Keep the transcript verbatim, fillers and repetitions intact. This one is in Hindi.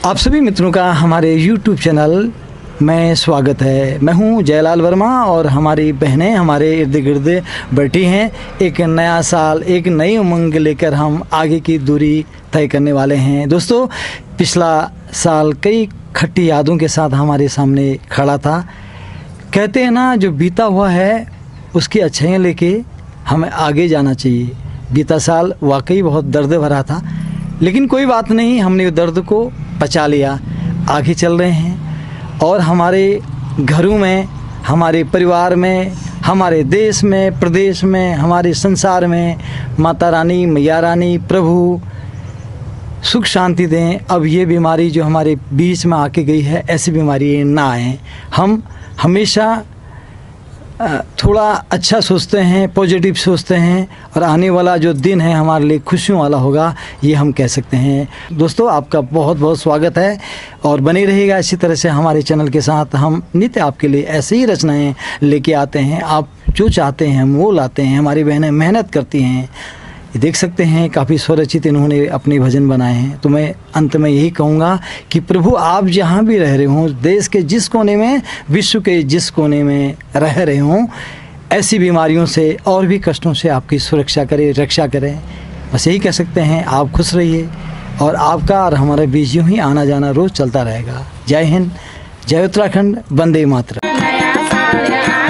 आप सभी मित्रों का हमारे यूट्यूब चैनल में स्वागत है। मैं हूं जयलाल वर्मा और हमारी बहनें हमारे इर्द गिर्द बैठी हैं। एक नया साल, एक नई उमंग लेकर हम आगे की दूरी तय करने वाले हैं। दोस्तों, पिछला साल कई खट्टी यादों के साथ हमारे सामने खड़ा था। कहते हैं ना, जो बीता हुआ है उसकी अच्छाइयाँ लेके हमें आगे जाना चाहिए। बीता साल वाकई बहुत दर्द भरा था, लेकिन कोई बात नहीं, हमने उस दर्द को पचा लिया, आगे चल रहे हैं। और हमारे घरों में, हमारे परिवार में, हमारे देश में, प्रदेश में, हमारे संसार में माता रानी, मैया रानी, प्रभु सुख शांति दें। अब ये बीमारी जो हमारे बीच में आके गई है, ऐसी बीमारी ना आए। हम हमेशा थोड़ा अच्छा सोचते हैं, पॉजिटिव सोचते हैं, और आने वाला जो दिन है हमारे लिए खुशियों वाला होगा, ये हम कह सकते हैं। दोस्तों, आपका बहुत बहुत स्वागत है और बने रहेगा इसी तरह से हमारे चैनल के साथ। हम नित्य आपके लिए ऐसे ही रचनाएं लेके आते हैं। आप जो चाहते हैं हम वो लाते हैं। हमारी बहनें मेहनत करती हैं, देख सकते हैं काफ़ी स्वरचित इन्होंने अपने भजन बनाए हैं। तो मैं अंत में यही कहूँगा कि प्रभु आप जहाँ भी रह रहे हों, देश के जिस कोने में, विश्व के जिस कोने में रह रहे हों, ऐसी बीमारियों से और भी कष्टों से आपकी सुरक्षा करें, रक्षा करें। बस यही कह सकते हैं। आप खुश रहिए और आपका और हमारे बीच यूँ ही आना जाना रोज़ चलता रहेगा। जय हिंद, जय उत्तराखंड, वंदे मातरम।